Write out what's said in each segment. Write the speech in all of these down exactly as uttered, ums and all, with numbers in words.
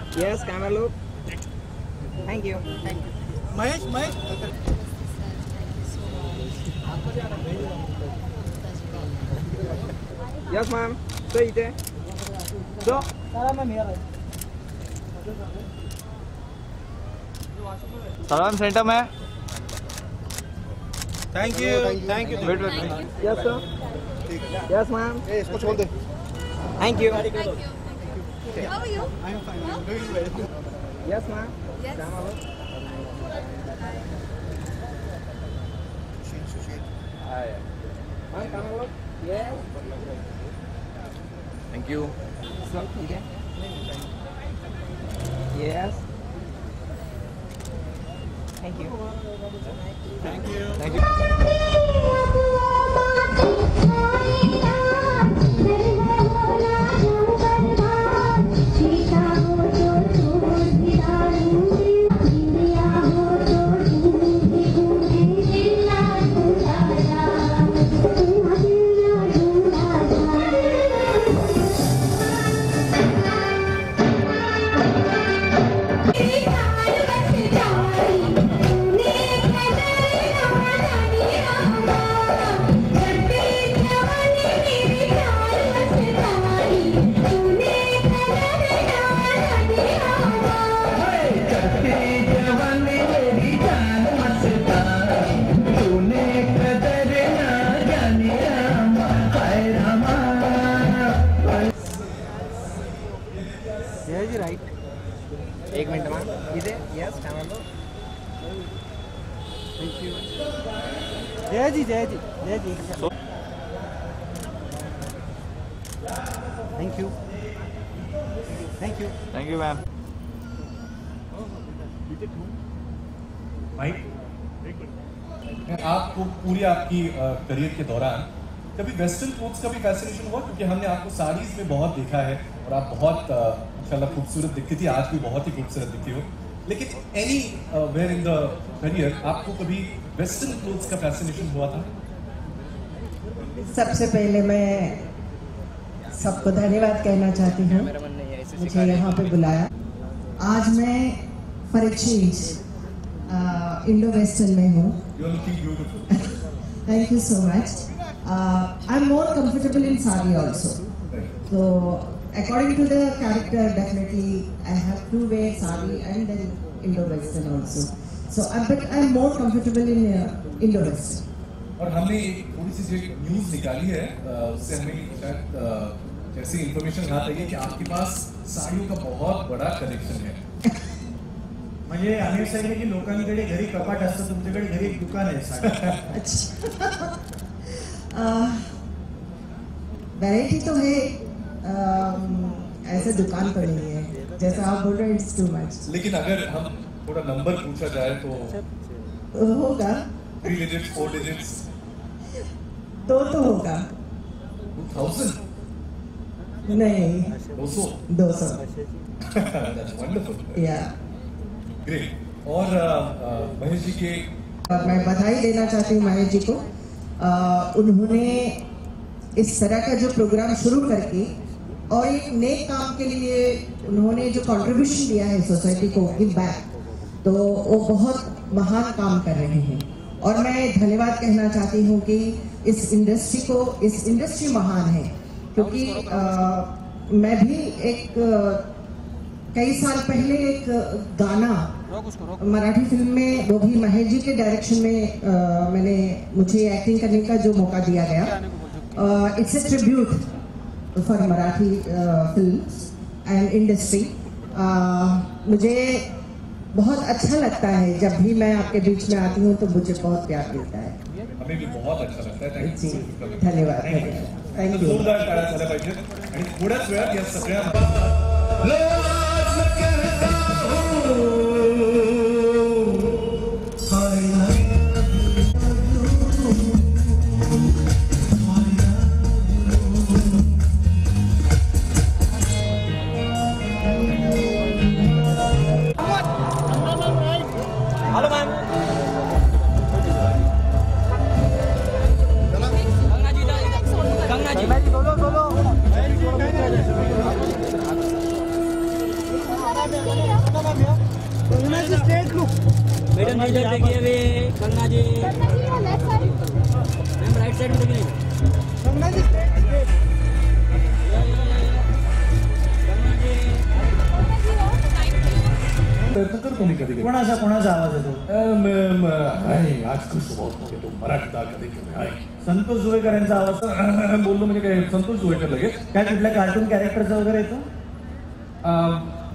Yes, camera look. Thank you. Thank you. Mahesh, Mahesh. Yes, ma'am. So eat it. So. सलाम center में. Thank you. Thank you. Wait, wait, wait. Yes, sir. Yes, ma'am. Hey, इसको छोड़ दे. Thank you. Thank you. How are you? I'm fine. I'm doing well. Yes, ma'am. Yes. Camera look. Ma'am, camera look. Yes. Thank you. So eat it. Yes. Thank you. Thank you. Thank you. There is right. एक minute ma'am. इधर. Yes, camera look. Thank you. जय जी, जय जी, जय जी. Thank you. Thank you. Thank you, ma'am. भाई आपको पूरी आपकी career के दौरान कभी वेस्टर्न क्लोथ्स का भी फैसिनेशन हुआ? क्योंकि हमने आपको साड़ीज में बहुत देखा है और आप बहुत इंशाल्लाह खूबसूरत दिखती थी, आज भी बहुत ही खूबसूरत दिखती हो, लेकिन anywhere in the career आपको कभी वेस्टर्न क्लोथ्स का फैसिनेशन हुआ था? सबसे पहले मैं सबको धन्यवाद कहना चाहती हूँ मुझे यहाँ पे बुलाया. आज मैं for a change Indo western में हूँ. You are looking beautiful. Thank you so much. Uh, I'm more comfortable in sari also. So according to the character, definitely I have to wear sari and then Indo-Western also. So I but I'm more comfortable in uh, Indo-Western. और हमने एक थोड़ी सी जो news निकाली है उससे हमें शायद ऐसी इंफॉर्मेशन हाथ आई है कि आपके पास साड़ियों का बहुत बड़ा कलेक्शन है. म्हणजे आम्ही सांगितले की लोकांकडे घरी कपाट असतं, तुमच्याकडे घरी एक दुकान आहे साडी. अच्छा. वैरायटी तो है, ऐसे दुकान तो नहीं है जैसा आप बोल रहे हैं. It's too much. लेकिन अगर हम थोड़ा नंबर पूछा जाए तो होगा. थ्री डिजिट्स, फोर डिजिट्स दो तो होगा. थाउजेंड नहीं, दो सौ. दो सौ. That's wonderful. या ग्रेट. और महेश जी के मैं बधाई देना चाहती हूँ महेश जी को. आ, उन्होंने इस तरह का जो प्रोग्राम शुरू करके और एक नेक काम के लिए उन्होंने जो कंट्रीब्यूशन दिया है सोसाइटी को गिव बैक, तो वो बहुत महान काम कर रहे हैं. और मैं धन्यवाद कहना चाहती हूँ कि इस इंडस्ट्री को इस इंडस्ट्री महान है, क्योंकि आ, मैं भी एक कई साल पहले एक गाना मराठी फिल्म में, वो भी महेश जी के डायरेक्शन में आ, मैंने मुझे एक्टिंग करने का जो मौका दिया गया. It's a tribute for Marathi film and industry. मुझे बहुत अच्छा लगता है जब भी मैं आपके बीच में आती हूँ, तो मुझे बहुत प्यार मिलता है. हमें भी बहुत अच्छा लगता है. Thank ji, you. धन्यवाद. Thank you. जोरदार टाळ्या झाल्या पाहिजेत. आणि थोड्याच वेळात या सगळ्या Halo, ma'am. Kang Najib. Solo, solo. Madam इधर देखिए वे Ganga ji ma'am right side में देखिए गंगा जी प्रयत्न करतो मी कधी कधी कोणाचा कोणाचा आवाज येतो आज खुश बहुत तो मराठीदार कधी कधी आहे संतोष जुवेकरांचा आवाज बोललो म्हणजे काय संतोष जोईकर लगेच काय कुठल्या कार्टून कॅरेक्टरचा वगैरे येतो अं,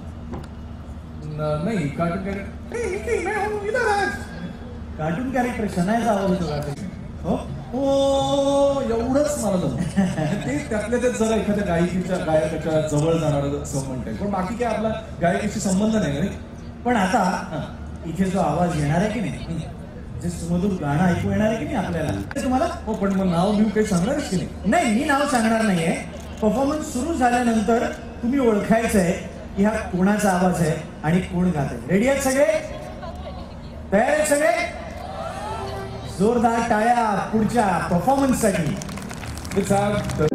न- नाही कार्टून कॅरेक्टर कार्टून कॅरेक्टर शनायचा आवाज येतो का हो हो एवढंच मला जमतं. ते त्यातल्या त्यात जरा एखाद्या गायकीच्या गायकाच्या जवळ जाणार असं म्हणता येईल पण बाकी काय आपला गायकीशी संबंध नाही रे पण आता इथे जो आवाज येणार आहे की नाही जे सुमधुर गाणं ऐकू येणार आहे की नाही आपल्याला ते तुम्हाला हो पण मग नाव लिहू काही सांगणारच की नाही नाही मी नाव सांगणार नाहीये परफॉर्मन्स सुरू झाल्यानंतर तुम्ही ओळखायचं आहे की हा कोणाचा आवाज आहे आणि कोण गात आहे रेडी आहेत सगळे तयार आहेत सगळे जोरदार टाळ्या पुढच्या परफॉर्मन्स साठी Let's have the